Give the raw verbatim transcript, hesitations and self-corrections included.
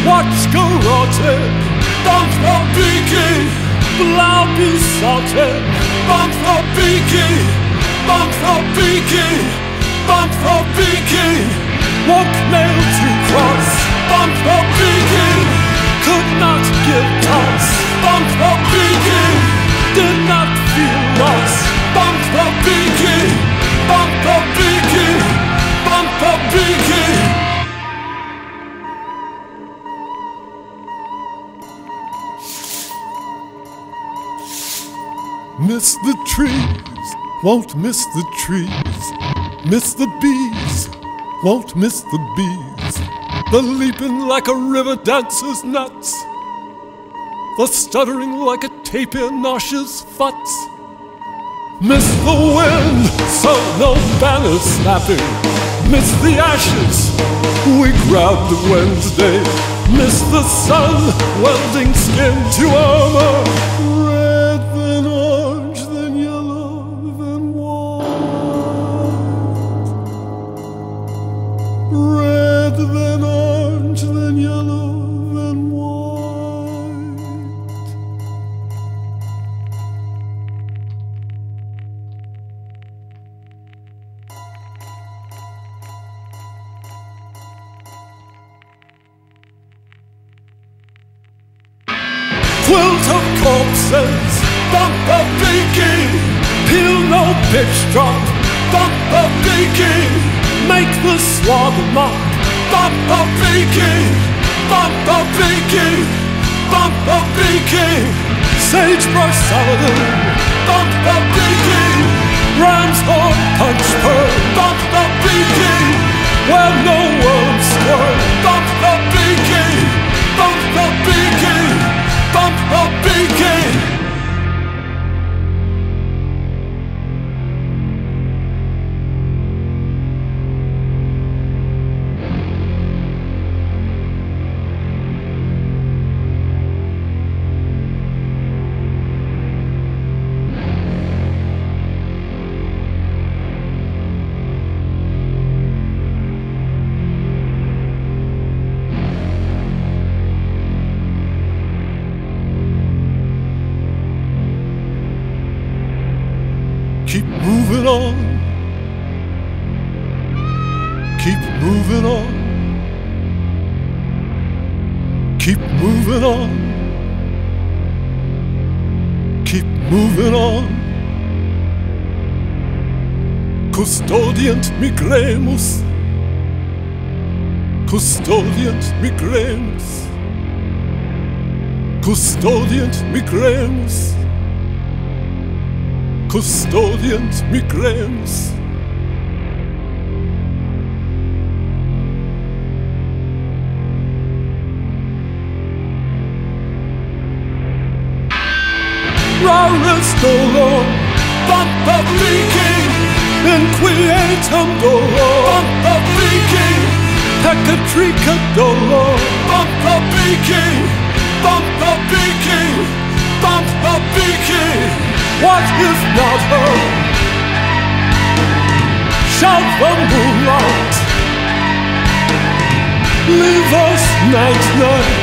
Watch garroted, bump the beaky, blow besotted, bump the beaky, bump the beaky, bump the beaky, walk nail to cross, bump the beaky, could not give toss, bump the beaky, did not feel loss, bump the beaky, bump the beaky, bump the beaky. Miss the trees, won't miss the trees. Miss the bees, won't miss the bees. The leaping like a river dancer's nuts. The stuttering like a tapir nauseous futs. Miss the wind, so no banners snapping. Miss the ashes, we grabbed Wednesday. Miss the sun, welding skin to armor. Red then orange, then yellow, then white. Red then orange, then yellow, then white. Quilt of corpses, bump the beaky, peel no pitch drop, bump the beaky, make the swab mock, bump the beaky, bump the beaky, bump the beaky, sagebrush saladin, bump the beaky, ram's horn punch pearl, bump the beaky, where no worms squirm, bump the beaky, bump the beaky, bump the beaky. Keep moving on. Keep moving on. Keep moving on. Keep moving on. Custodient migremus. Custodient migremus. Custodient migremus. Custodient migremus. Raris dolor, bump the beaky, inquietum dolor, bump the beaky, peccatrica dolor, bump the beaky, bump the beaky, bump the beaky. What if not her? Shout the moonlight. Leave us night night.